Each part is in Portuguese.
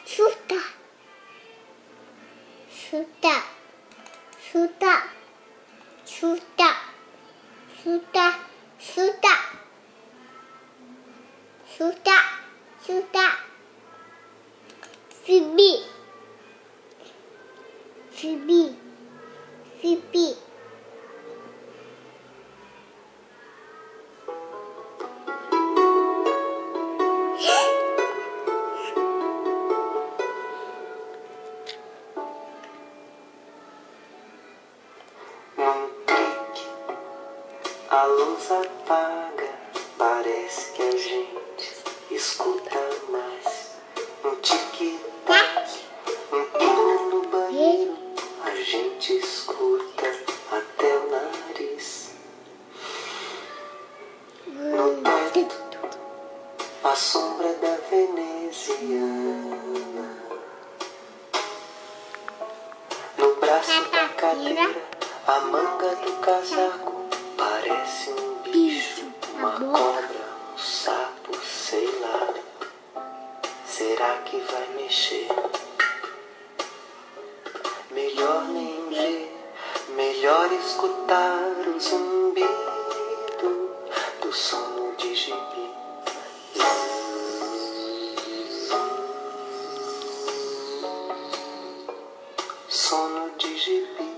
chuta, chuta, chuta, chuta, chuta, chuta, chuta, chuta, Gibi, Gibi, Gibi. A luz apaga, parece que a gente escuta mais. Um tic-tac, um pino no banheiro, a gente escuta até o nariz. No teto, a sombra da veneziana. No braço da cadeira, a manga do casaco. Parece um bicho, uma cobra, um sapo, sei lá. Será que vai mexer? Melhor nem ver, melhor escutar o zumbido do sono de gibi. Sono de gibi.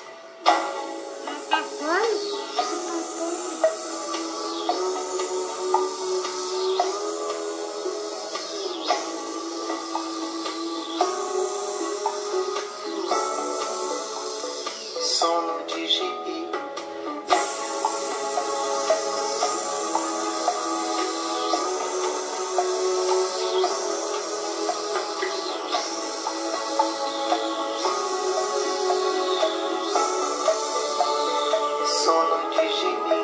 Sono de gibi. Sono de gibi.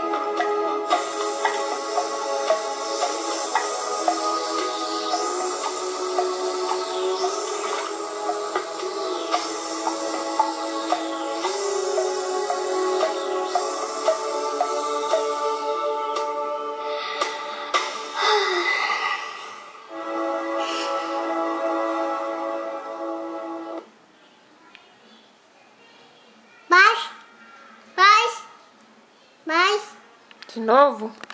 Mais. De novo?